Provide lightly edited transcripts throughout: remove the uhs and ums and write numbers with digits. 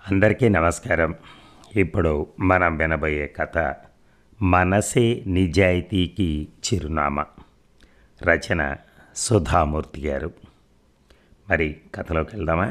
అందరికీ నమస్కారం. ఇప్పుడు మనం వినబోయే కథ మనసే నిజాయితీకి చిరునామా. రచన సుధామూర్తి గారు. మరి కథలోకి వెళ్దామా?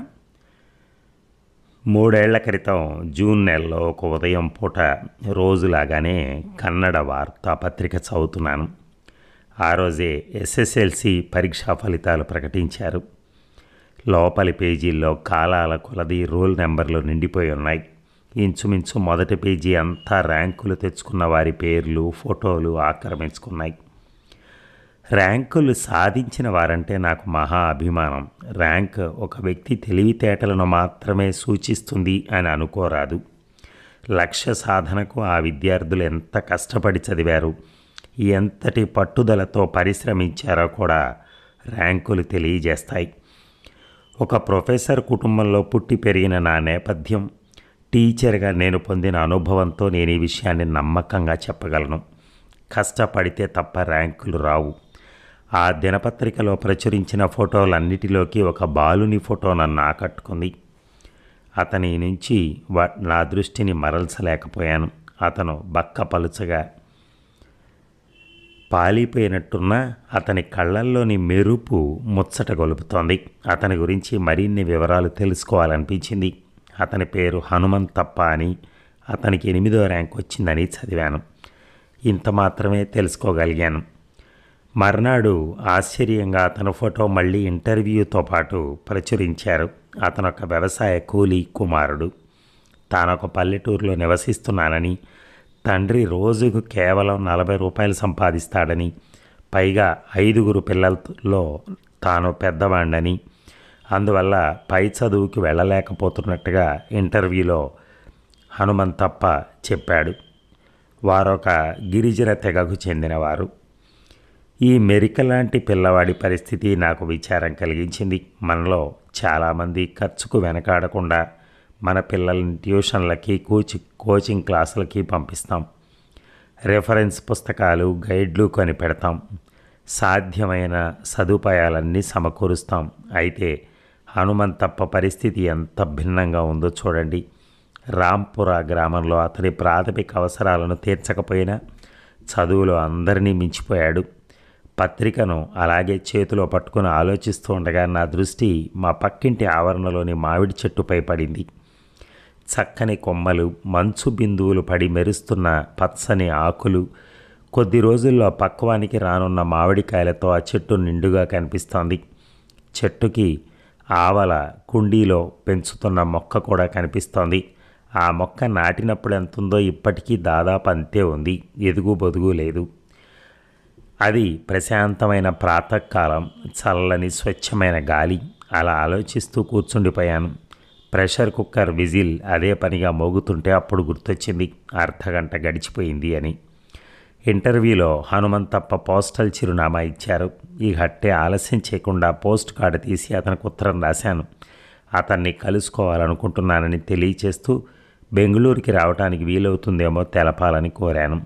3 ఏళ్ల క్రితం జూన్ నెలలో ఒక ఉదయం పూట రోజులాగానే కన్నడ వార్తాపత్రిక చదువుతున్నాను. ఆ రోజే ఎస్ఎస్ఎల్సి పరీక్షా ఫలితాలు ప్రకటించారు. లోపలి పేజీల్లో కాలాల కొలది రోల్ నెంబర్లు నిండిపోయి ఉన్నాయి. ఇంచుమించు మొదటి పేజీ అంతా ర్యాంకులు తెచ్చుకున్న వారి పేర్లు, ఫోటోలు ఆక్రమించుకున్నాయి. ర్యాంకులు సాధించిన వారంటే నాకు మహా అభిమానం. ర్యాంక్ ఒక వ్యక్తి తెలివితేటలను మాత్రమే సూచిస్తుంది అని అనుకోరాదు. లక్ష్య సాధనకు ఆ విద్యార్థులు ఎంత కష్టపడి చదివారు, ఎంతటి పట్టుదలతో పరిశ్రమించారో కూడా ర్యాంకులు తెలియజేస్తాయి. ఒక ప్రొఫెసర్ కుటుంబంలో పుట్టి పెరిగిన నా నేపథ్యం, టీచర్గా నేను పొందిన అనుభవంతో నేను ఈ విషయాన్ని నమ్మకంగా చెప్పగలను. కష్టపడితే తప్ప ర్యాంకులు రావు. ఆ దినపత్రికలో ప్రచురించిన ఫోటోలన్నిటిలోకి ఒక బాలుని ఫోటో నన్ను ఆకట్టుకుంది. అతని నుంచి నా దృష్టిని మరల్చలేకపోయాను. అతను బక్కపలుచగా పాలిపోయినట్టున్న అతని కళ్ళల్లోని మెరుపు ముచ్చట గొలుపుతోంది. అతని గురించి మరిన్ని వివరాలు తెలుసుకోవాలనిపించింది. అతని పేరు హనుమంతప్ప అని, అతనికి 8వ ర్యాంక్ వచ్చిందని చదివాను. ఇంత మాత్రమే తెలుసుకోగలిగాను. మర్నాడు ఆశ్చర్యంగా అతని ఫోటో మళ్ళీ ఇంటర్వ్యూతో పాటు ప్రచురించారు. అతను ఒక వ్యవసాయ కూలీ కుమారుడు. తానొక పల్లెటూరులో నివసిస్తున్నానని, తండ్రి రోజుకు కేవలం 40 రూపాయలు సంపాదిస్తాడని, పైగా 5 పిల్లల్లో తాను పెద్దవాణ్ణని, అందువల్ల పై చదువుకి వెళ్ళలేకపోతున్నట్టుగా ఇంటర్వ్యూలో హనుమంతప్ప చెప్పాడు. వారొక గిరిజన తెగకు చెందినవారు. ఈ మెరిక లాంటి పిల్లవాడి పరిస్థితి నాకు విచారం కలిగించింది. మనలో చాలామంది ఖర్చుకు వెనకాడకుండా మన పిల్లల్ని ట్యూషన్లకి, కోచింగ్ క్లాసులకి పంపిస్తాం. రెఫరెన్స్ పుస్తకాలు, గైడ్లు కొని పెడతాం. సాధ్యమైన సదుపాయాలన్నీ సమకూరుస్తాం. అయితే హనుమంతప్ప పరిస్థితి ఎంత భిన్నంగా ఉందో చూడండి. రాంపుర గ్రామంలో అతని ప్రాథమిక అవసరాలను తీర్చకపోయినా చదువులో అందరినీ మించిపోయాడు. పత్రికను అలాగే చేతిలో పట్టుకుని ఆలోచిస్తూ ఉండగా నా దృష్టి మా పక్కింటి ఆవరణలోని మామిడి చెట్టుపై పడింది. చక్కని కొమ్మలు, మంచు బిందువులు పడి మెరుస్తున్న పచ్చని ఆకులు, కొద్ది రోజుల్లో పక్వానికి రానున్న మామిడికాయలతో ఆ చెట్టు నిండుగా కనిపిస్తోంది. చెట్టుకి ఆవల కుండీలో పెంచుతున్న మొక్క కూడా కనిపిస్తోంది. ఆ మొక్క నాటినప్పుడు ఎంతుందో ఇప్పటికీ దాదాపు అంతే ఉంది. ఎదుగు బొదుగు లేదు. అది ప్రశాంతమైన ప్రాతకాలం, చల్లని స్వచ్ఛమైన గాలి. అలా ఆలోచిస్తూ కూర్చుండిపోయాను. ప్రెషర్ కుక్కర్ విజిల్ అదే పనిగా మోగుతుంటే అప్పుడు గుర్తొచ్చింది, అర్ధగంట గడిచిపోయింది అని. ఇంటర్వ్యూలో హనుమంతప్ప పోస్టల్ చిరునామా ఇచ్చారు. ఈ హట్టే ఆలస్యం చేయకుండా పోస్ట్ కార్డు తీసి అతనికి ఉత్తరం రాశాను. అతన్ని కలుసుకోవాలనుకుంటున్నానని తెలియచేస్తూ బెంగళూరుకి రావడానికి వీలవుతుందేమో తెలపాలని కోరాను.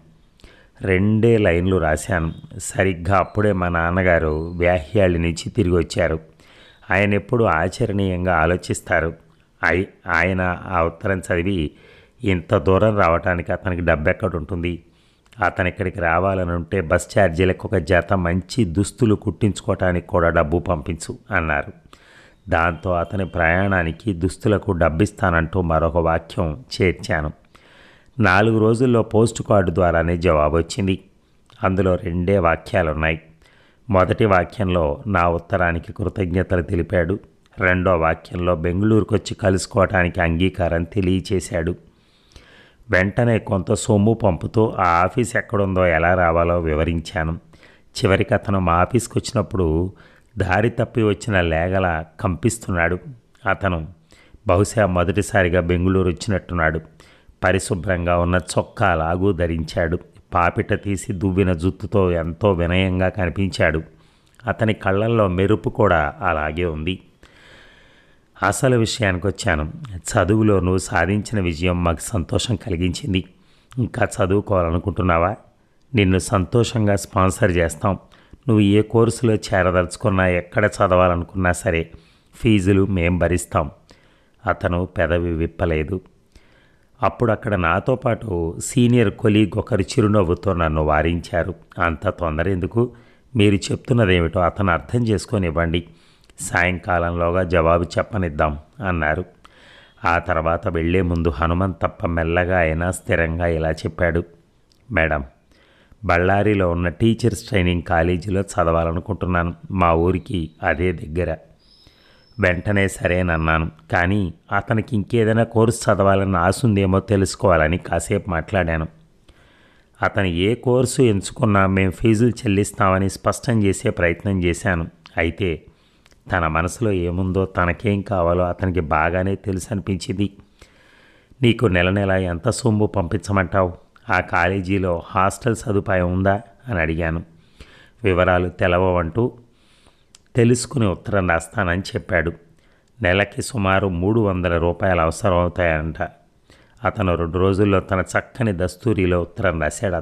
2 లైన్లు రాశాను. సరిగ్గా అప్పుడే మా నాన్నగారు వ్యాహ్యాళి నుంచి తిరిగి వచ్చారు. ఆయన ఎప్పుడు ఆచరణీయంగా ఆలోచిస్తారు. ఆయన ఆ ఉత్తరం చదివి, ఇంత దూరం రావడానికి అతనికి డబ్బు ఎక్కడుంటుంది, అతను ఇక్కడికి రావాలని ఉంటే బస్ ఛార్జీలకు ఒక జత మంచి దుస్తులు కుట్టించుకోవటానికి కూడా డబ్బు పంపించు అన్నారు. దాంతో అతని ప్రయాణానికి దుస్తులకు డబ్బిస్తానంటూ మరొక వాక్యం చేర్చాను. 4 రోజుల్లో పోస్ట్ కార్డు ద్వారానే జవాబు వచ్చింది. అందులో 2 వాక్యాలున్నాయి. మొదటి వాక్యంలో నా ఉత్తరానికి కృతజ్ఞతలు తెలిపాడు. 2వ వాక్యంలో బెంగళూరుకు వచ్చి కలుసుకోవటానికి అంగీకారం తెలియచేశాడు. వెంటనే కొంత సొమ్ము పంపుతూ ఆ ఆఫీస్ ఎక్కడుందో, ఎలా రావాలో వివరించాను. చివరికి అతను మా ఆఫీస్కి వచ్చినప్పుడు దారి తప్పి వచ్చిన లేగలా కంపిస్తున్నాడు. అతను బహుశా మొదటిసారిగా బెంగళూరు వచ్చినట్టున్నాడు. పరిశుభ్రంగా ఉన్న చొక్కా లాగు ధరించాడు. పాపిట తీసి దువ్విన జుత్తుతో ఎంతో వినయంగా కనిపించాడు. అతని కళ్ళల్లో మెరుపు కూడా అలాగే ఉంది. అసలు విషయానికి వచ్చాను. చదువులో నువ్వు సాధించిన విజయం మాకు సంతోషం కలిగించింది. ఇంకా చదువుకోవాలనుకుంటున్నావా? నిన్ను సంతోషంగా స్పాన్సర్ చేస్తాం. నువ్వు ఏ కోర్సులో చేరదలుచుకున్నా, ఎక్కడ చదవాలనుకున్నా సరే ఫీజులు మేం భరిస్తాం. అతను పెదవి విప్పలేదు. అప్పుడు అక్కడ నాతో పాటు సీనియర్ కొలీగ్ ఒకరు చిరునవ్వుతో నన్ను వారించారు. అంత తొందర ఎందుకు, మీరు చెప్తున్నదేమిటో అతను అర్థం చేసుకొనివ్వండి, సాయంకాలంలోగా జవాబు చెప్పనిద్దాం అన్నారు. ఆ తర్వాత వెళ్లే ముందు హనుమంతప్ప మెల్లగా అయినా స్థిరంగా ఇలా చెప్పాడు. మేడం, బళ్ళారిలో ఉన్న టీచర్స్ ట్రైనింగ్ కాలేజీలో చదవాలనుకుంటున్నాను. మా ఊరికి అదే దగ్గర. వెంటనే సరేనన్నాను. కానీ అతనికి ఇంకేదైనా కోర్సు చదవాలని ఆశ ఉందేమో తెలుసుకోవాలని కాసేపు మాట్లాడాను. అతను ఏ కోర్సు ఎంచుకున్నా మేము ఫీజులు చెల్లిస్తామని స్పష్టం చేసే ప్రయత్నం చేశాను. అయితే తన మనసులో ఏముందో, తనకేం కావాలో అతనికి బాగానే తెలుసు అనిపించింది. నీకు నెల నెల ఎంత సొమ్ము పంపించమంటావు? ఆ కాలేజీలో హాస్టల్ సదుపాయం ఉందా అని అడిగాను. వివరాలు తెలవంటూ తెలుసుకుని ఉత్తరం రాస్తానని చెప్పాడు. నెలకి సుమారు 300 రూపాయలు అవసరం అవుతాయంట. అతను 2 రోజుల్లో తన చక్కని దస్తూరిలో ఉత్తరం రాశాడు.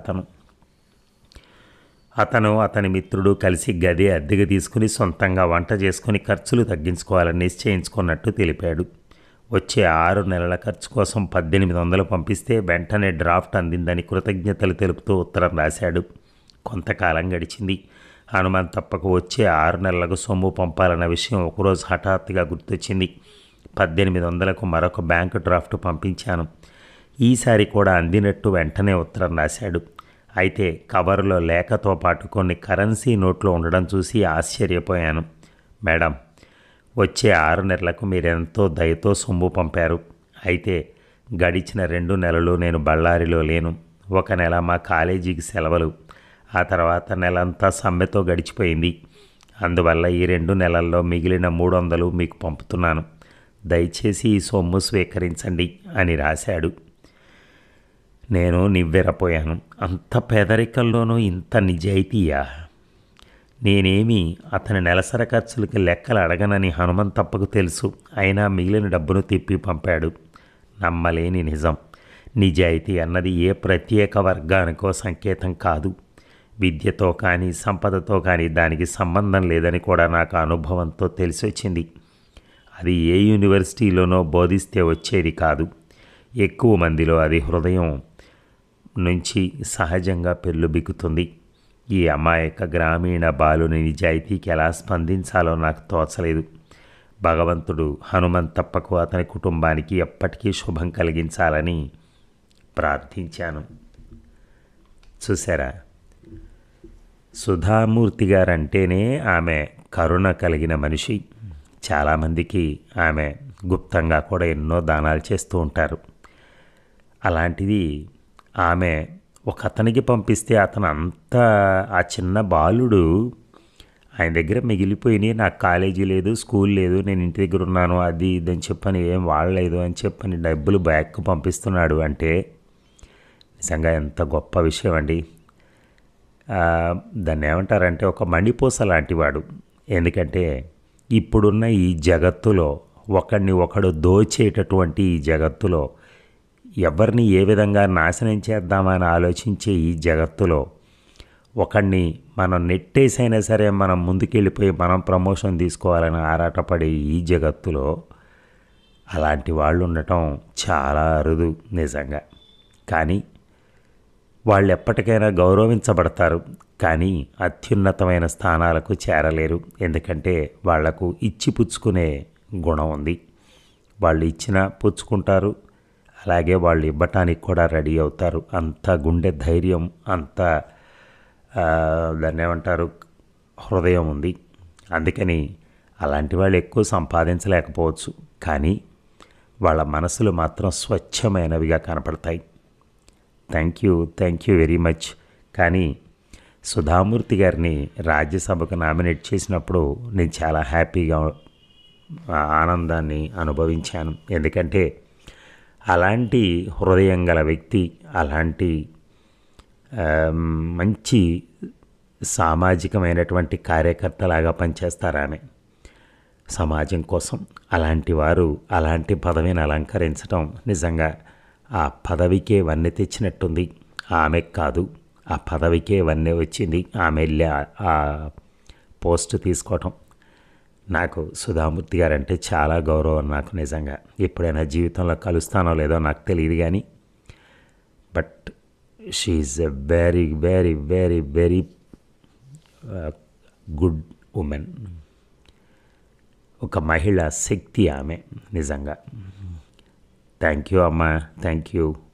అతని మిత్రుడు కలిసి గది అద్దెకు తీసుకుని సొంతంగా వంట చేసుకుని ఖర్చులు తగ్గించుకోవాలని నిశ్చయించుకున్నట్టు తెలిపాడు. వచ్చే 6 నెలల ఖర్చు కోసం 1800 పంపిస్తే వెంటనే డ్రాఫ్ట్ అందిందని కృతజ్ఞతలు తెలుపుతూ ఉత్తరం రాశాడు. కొంతకాలం గడిచింది. హనుమంతప్పకు వచ్చే 6 నెలలకు సొమ్ము పంపాలన్న విషయం ఒకరోజు హఠాత్తుగా గుర్తొచ్చింది. 1800కు మరొక బ్యాంకు డ్రాఫ్ట్ పంపించాను. ఈసారి కూడా అందినట్టు వెంటనే ఉత్తరం రాశాడు. అయితే కవరులో లేఖతో పాటు కొన్ని కరెన్సీ నోట్లు ఉండడం చూసి ఆశ్చర్యపోయాను. మేడం, వచ్చే 6 నెలలకు మీరెంతో దయతో సొమ్ము పంపారు. అయితే గడిచిన 2 నెలలు నేను బళ్ళారిలో లేను. 1 నెల మా కాలేజీకి సెలవులు. ఆ తర్వాత నెలంతా సమ్మెతో గడిచిపోయింది. అందువల్ల ఈ 2 నెలల్లో మిగిలిన 300 మీకు పంపుతున్నాను. దయచేసి ఈ సొమ్ము స్వీకరించండి అని రాశాడు. నేను నివ్వెరపోయాను. అంత పేదరికంలోనూ ఇంత నిజాయితీయా? నేనేమి అతని నెలసరి ఖర్చులకి లెక్కలు అడగనని హనుమంతప్పకు తెలుసు. అయినా మిగిలిన డబ్బును తిప్పి పంపాడు. నమ్మలేని నిజం. నిజాయితీ అన్నది ఏ ప్రత్యేక వర్గానికో సంకేతం కాదు. విద్యతో కానీ సంపదతో కానీ దానికి సంబంధం లేదని కూడా నాకు అనుభవంతో తెలిసి వచ్చింది. అది ఏ యూనివర్సిటీలోనో బోధిస్తే వచ్చేది కాదు. ఎక్కువ మందిలో అది హృదయం నుంచి సహజంగా పెళ్ళుబిక్కుతుంది. ఈ అమాయక గ్రామీణ బాలుని నిజాయితీకి ఎలా స్పందించాలో నాకు తోచలేదు. భగవంతుడు హనుమంతప్పకు అతని కుటుంబానికి ఎప్పటికీ శుభం కలిగించాలని ప్రార్థించాను. చూసారా, సుధామూర్తి గారంటేనే ఆమె కరుణ కలిగిన మనిషి. చాలామందికి ఆమె గుప్తంగా కూడా ఎన్నో దానాలు చేస్తూ ఉంటారు. అలాంటిది ఆమె ఒక అతనికి పంపిస్తే అతను అంతా, ఆ చిన్న బాలుడు ఆయన దగ్గర మిగిలిపోయినాయి. నాకు కాలేజీ లేదు, స్కూల్ లేదు, నేను ఇంటి దగ్గర ఉన్నాను, అది ఇదని చెప్పని ఏం వాడలేదు అని చెప్పని డబ్బులు బ్యాక్కు పంపిస్తున్నాడు అంటే నిజంగా ఎంత గొప్ప విషయం అండి. దాన్ని ఏమంటారంటే ఒక మణిపూస లాంటివాడు. ఎందుకంటే ఇప్పుడున్న ఈ జగత్తులో ఒకడిని ఒకడు దోచేటటువంటి ఈ జగత్తులో, ఎవరిని ఏ విధంగా నాశనం చేద్దామని ఆలోచించే ఈ జగత్తులో, ఒకడిని మనం నెట్టేసైనా సరే మనం ముందుకెళ్ళిపోయి మనం ప్రమోషన్ తీసుకోవాలని ఆరాటపడే ఈ జగత్తులో అలాంటి వాళ్ళు ఉండటం చాలా అరుదు నిజంగా. కానీ వాళ్ళు ఎప్పటికైనా గౌరవించబడతారు, కానీ అత్యున్నతమైన స్థానాలకు చేరలేరు. ఎందుకంటే వాళ్లకు ఇచ్చి పుచ్చుకునే గుణం ఉంది. వాళ్ళు ఇచ్చినా పుచ్చుకుంటారు, అలాగే వాళ్ళు ఇవ్వటానికి కూడా రెడీ అవుతారు. అంత గుండె ధైర్యం, అంత దాన్ని ఏమంటారు, హృదయం ఉంది. అందుకని అలాంటి వాళ్ళు ఎక్కువ సంపాదించలేకపోవచ్చు, కానీ వాళ్ళ మనసులు మాత్రం స్వచ్ఛమైనవిగా కనపడతాయి. Thank you very much. కానీ సుధామూర్తి గారిని రాజ్యసభకు నామినేట్ చేసినప్పుడు నేను చాలా హ్యాపీగా ఆనందాన్ని అనుభవించాను. ఎందుకంటే అలాంటి హృదయం గల వ్యక్తి, అలాంటి మంచి సామాజికమైనటువంటి కార్యకర్తలాగా పనిచేస్తారు ఆమె సమాజం కోసం. అలాంటి వారు అలాంటి పదవిని అలంకరించడం నిజంగా ఆ పదవికే వన్నె తెచ్చినట్టుంది. ఆమెకు కాదు, ఆ పదవికే వన్నె వచ్చింది ఆమె వెళ్ళి ఆ పోస్ట్ తీసుకోవటం. నాకు సుధామూర్తి గారంటే చాలా గౌరవం నాకు నిజంగా. ఎప్పుడైనా జీవితంలో కలుస్తానో లేదో నాకు తెలియదు కానీ, but she is a very very very very good women. ఒక మహిళా శక్తి ఆమె నిజంగా. థ్యాంక్ యూ అమ్మా, థ్యాంక్ యూ.